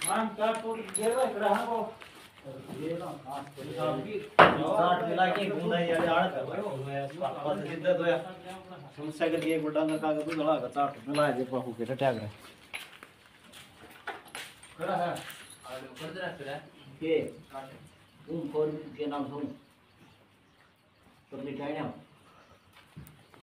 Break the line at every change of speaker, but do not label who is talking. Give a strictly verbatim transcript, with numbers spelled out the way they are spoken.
हम का तो गेवा ग्रह को ये ना साठ मिला के बूंदा ये आड़ कर पास सीधा दोया समस्या कर एक बड़ा का का दूध लगा साठ मिला जे बाहु के टैग रे खड़ा है और ऊपर जरा फिर के तुम कौन के नाम सुन तो लिखाई ना